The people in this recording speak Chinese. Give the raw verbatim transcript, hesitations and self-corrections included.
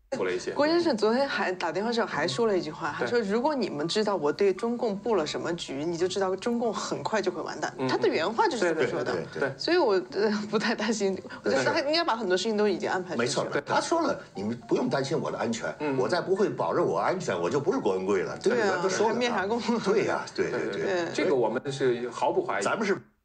服了一些。 郭先生昨天还打电话时候还说了一句话，他说：“如果你们知道我对中共布了什么局，你就知道中共很快就会完蛋。”他的原话就是这么说的。 对， 所以我呃不太担心，我觉得他应该把很多事情都已经安排。 没错，他说了，你们不用担心我的安全，我再不会保证我安全，我就不是郭文贵了。 对啊， 都说了。 灭啥共？ 对呀，对对对， 这个我们是毫不怀疑。 咱们是。